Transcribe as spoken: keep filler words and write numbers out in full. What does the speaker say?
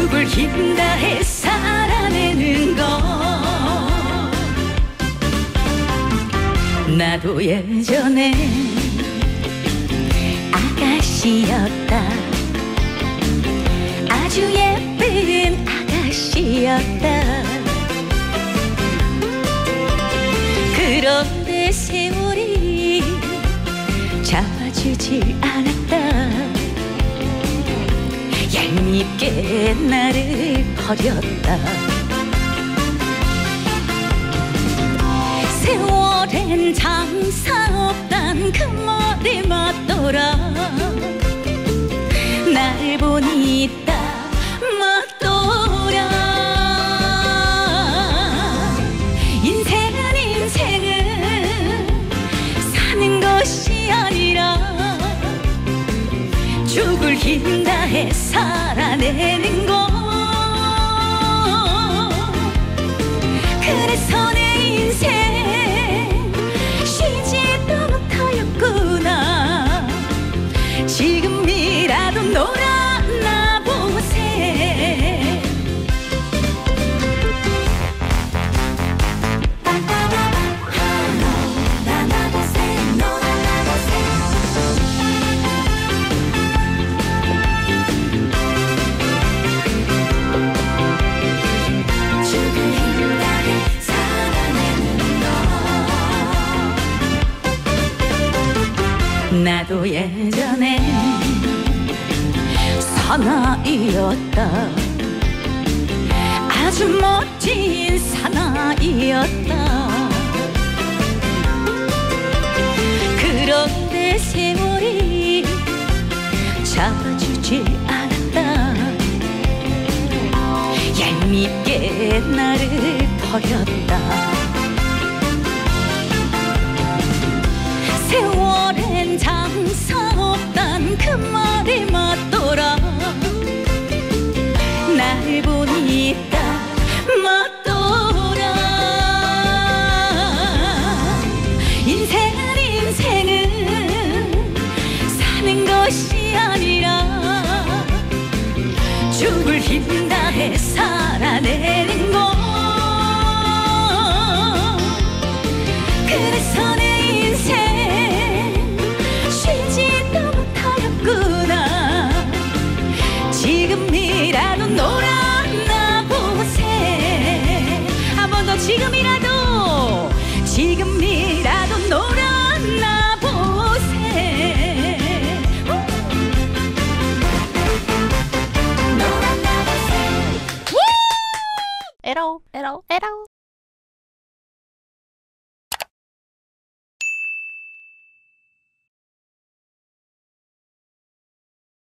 죽을 힘 다해 살아내는 것. 나도 예전에 아가씨였다. 아주 예쁜 아가씨였다. 그런데 세월이 잡아주질 않았다. 얄밉게 나를 버렸다. 세월엔 장사 없단 그 말에 맞더라. 날 보니 딱 맞더라. 인생은 인생은 사는 것이 아니라 죽을 힘 다해 살아내는 것. 그래서 내 인생 쉬지도 못하였구나. 지금이라도 놀아나 보세. 놀아나 보세. 놀아나 보세. 죽을 힘 다해 살아내는 것. 나도 예전에 사나이였다. 아주 멋진 사나이였다. 그런데 세월이 잡아주질 않았다. 얄밉게 나를 버렸다. 세월엔 장사 없단 그 말이 맞더라. 날 보니 딱 맞더라. 인생은 인생은 사는 것이 아니라 죽을 힘 다해 살아내는 것. 그래서 내 인생 쉬지도 못하였구나. 지금이라도 놀아나 보세. 한 번 더 지금이라도 지금이라도 놀아나 보세. 놀아나 보세. 에러 에러 에러